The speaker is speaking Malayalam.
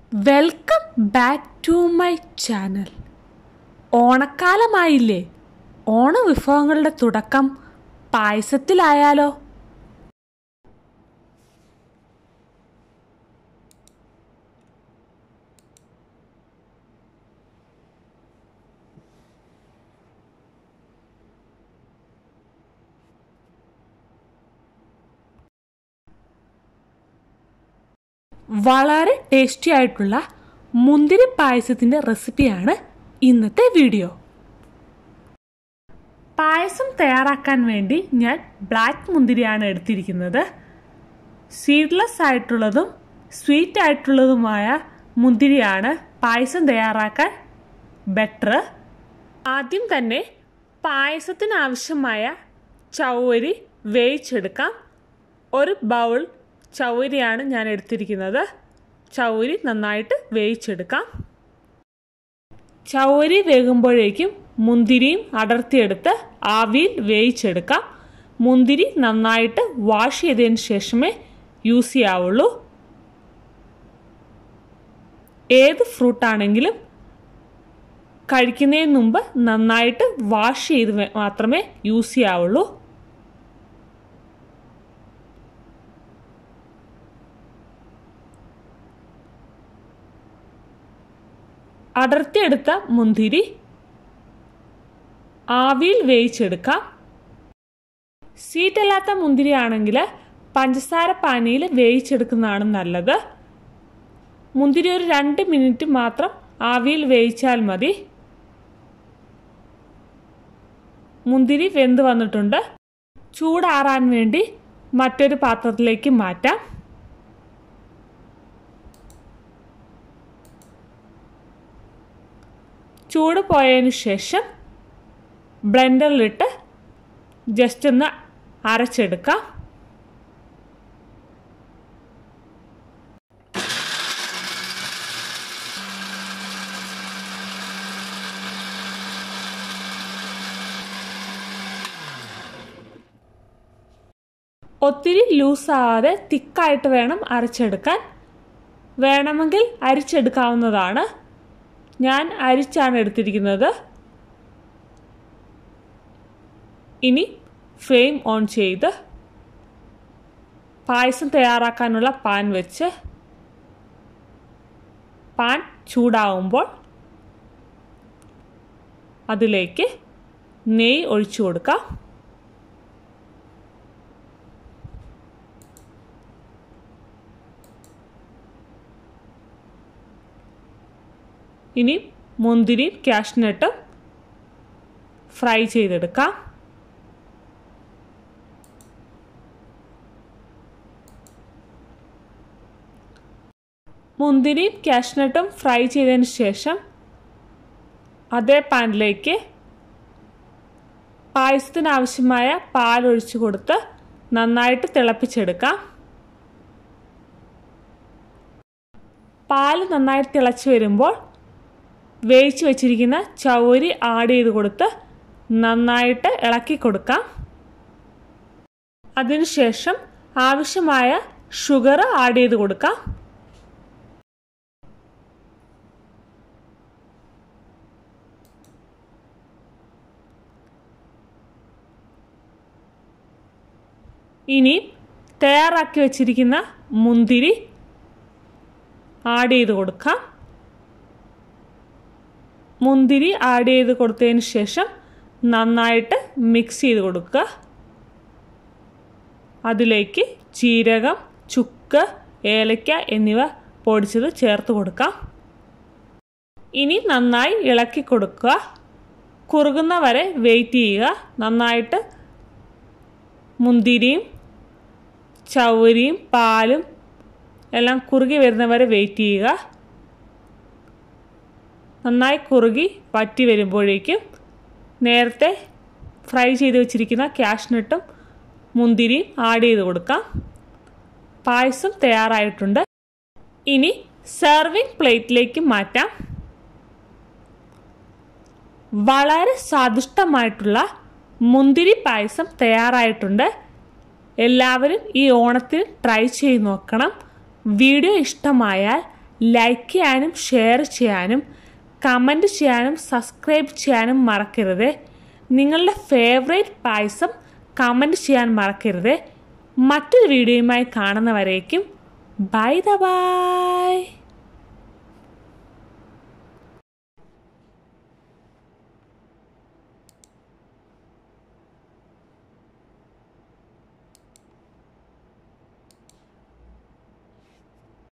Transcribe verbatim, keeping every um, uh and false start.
Welcome back to my channel. ഓണക്കാലമായില്ലേ? ഓണവിഭവങ്ങളുടെ തുടക്കം പായസത്തിലായാലോ? വളരെ ടേസ്റ്റി ആയിട്ടുള്ള മുന്തിരി പായസത്തിൻ്റെ റെസിപ്പിയാണ് ഇന്നത്തെ വീഡിയോ. പായസം തയ്യാറാക്കാൻ വേണ്ടി ഞാൻ ബ്ലാക്ക് മുന്തിരിയാണ് എടുത്തിരിക്കുന്നത്. സീഡ്ലെസ് ആയിട്ടുള്ളതും സ്വീറ്റ് ആയിട്ടുള്ളതുമായ മുന്തിരിയാണ് പായസം തയ്യാറാക്കാൻ ബെറ്റർ. ആദ്യം തന്നെ പായസത്തിന് ആവശ്യമായ ചൗവരി വേവിച്ചെടുക്കാം. ഒരു ബൗൾ ചൗവരിയാണ് ഞാൻ എടുത്തിരിക്കുന്നത്. ചൗവരി നന്നായിട്ട് വേവിച്ചെടുക്കാം. ചൗവരി വേകുമ്പോഴേക്കും മുന്തിരിയും അടർത്തിയെടുത്ത് ആവിയിൽ വേവിച്ചെടുക്കാം. മുന്തിരി നന്നായിട്ട് വാഷ് ചെയ്തതിന് ശേഷമേ യൂസ് ചെയ്യാവുള്ളൂ. ഏത് ഫ്രൂട്ടാണെങ്കിലും കഴിക്കുന്നതിന് മുമ്പ് നന്നായിട്ട് വാഷ് ചെയ്ത് മാത്രമേ യൂസ് ചെയ്യാവുള്ളൂ. അടർത്തിയെടുത്ത മുന്തിരി ആവിയിൽ വേവിച്ചെടുക്കാം. സ്വീറ്റല്ലാത്ത മുന്തിരി ആണെങ്കിൽ പഞ്ചസാര പാനിയിൽ വേവിച്ചെടുക്കുന്നതാണ് നല്ലത്. മുന്തിരി ഒരു രണ്ട് മിനിറ്റ് മാത്രം ആവിയിൽ വേവിച്ചാൽ മതി. മുന്തിരി വെന്ത് വന്നിട്ടുണ്ട്. ചൂടാറാൻ വേണ്ടി മറ്റൊരു പാത്രത്തിലേക്ക് മാറ്റാം. ചൂട് പോയതിന് ശേഷം ബ്ലെൻഡറിലിട്ട് ജസ്റ്റ് ഒന്ന് അരച്ചെടുക്കാം. ഒത്തിരി ലൂസാകാതെ തിക്കായിട്ട് വേണം അരച്ചെടുക്കാൻ. വേണമെങ്കിൽ അരിച്ചെടുക്കാവുന്നതാണ്. ഞാൻ അരിച്ചാണ് എടുത്തിരിക്കുന്നത്. ഇനി ഫ്ലെയിം ഓൺ ചെയ്ത് പായസം തയ്യാറാക്കാനുള്ള പാൻ വെച്ച് പാൻ ചൂടാവുമ്പോൾ അതിലേക്ക് നെയ്യ് ഒഴിച്ചു കൊടുക്കാം. ഇനി മുന്തിരിയും കാഷ്നട്ടും ഫ്രൈ ചെയ്തെടുക്കാം. മുന്തിരിയും കാഷ്നട്ടും ഫ്രൈ ചെയ്തതിന് ശേഷം അതേ പാനിലേക്ക് പായസത്തിന് ആവശ്യമായ പാൽ ഒഴിച്ചു കൊടുത്ത് നന്നായിട്ട് തിളപ്പിച്ചെടുക്കാം. പാൽ നന്നായിട്ട് തിളച്ച് വരുമ്പോൾ വേവിച്ച് വെച്ചിരിക്കുന്ന ചൗവരി ആഡ് ചെയ്ത് കൊടുത്ത് നന്നായിട്ട് ഇളക്കി കൊടുക്കാം. അതിനുശേഷം ആവശ്യമായ ഷുഗർ ആഡ് ചെയ്ത് കൊടുക്കാം. ഇനി തയ്യാറാക്കി വെച്ചിരിക്കുന്ന മുന്തിരി ആഡ് ചെയ്ത് കൊടുക്കാം. മുന്തിരി ആഡ് ചെയ്ത് കൊടുത്തതിന് ശേഷം നന്നായിട്ട് മിക്സ് ചെയ്ത് കൊടുക്കുക. അതിലേക്ക് ജീരകം, ചുക്ക്, ഏലക്ക എന്നിവ പൊടിച്ചത് ചേർത്ത് കൊടുക്കാം. ഇനി നന്നായി ഇളക്കി കൊടുക്കുക. കുറുകുന്ന വരെ വെയിറ്റ് ചെയ്യുക. നന്നായിട്ട് മുന്തിരിയും ചൗവരിയും പാലും എല്ലാം കുറുകി വരുന്നവരെ വെയിറ്റ് ചെയ്യുക. നന്നായി കുറുകി വറ്റി വരുമ്പോഴേക്കും നേരത്തെ ഫ്രൈ ചെയ്ത് വെച്ചിരിക്കുന്ന കാഷ്നട്ടും മുന്തിരിയും ആഡ് ചെയ്ത് കൊടുക്കാം. പായസം തയ്യാറായിട്ടുണ്ട്. ഇനി സെർവിങ് പ്ലേറ്റിലേക്ക് മാറ്റാം. വളരെ സ്വാദിഷ്ടമായിട്ടുള്ള മുന്തിരി പായസം തയ്യാറായിട്ടുണ്ട്. എല്ലാവരും ഈ ഓണത്തിന് ട്രൈ ചെയ്ത് നോക്കണം. വീഡിയോ ഇഷ്ടമായാൽ ലൈക്ക് ചെയ്യാനും ഷെയർ ചെയ്യാനും കമൻറ്റ് ചെയ്യാനും സബ്സ്ക്രൈബ് ചെയ്യാനും മറക്കരുത്. നിങ്ങളുടെ ഫേവറേറ്റ് പായസം കമൻറ്റ് ചെയ്യാൻ മറക്കരുത്. മറ്റൊരു വീഡിയോയുമായി കാണുന്നവരേക്കും ബൈ ദ ബൈ.